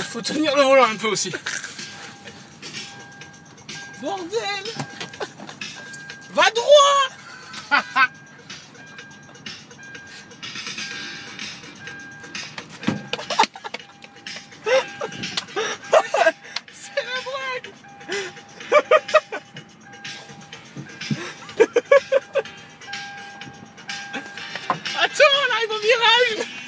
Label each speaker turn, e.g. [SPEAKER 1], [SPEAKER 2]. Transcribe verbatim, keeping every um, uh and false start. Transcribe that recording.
[SPEAKER 1] faut tenir le volant un peu aussi. Bordel! Va droit! C'est la blague! Attends, on arrive au virage!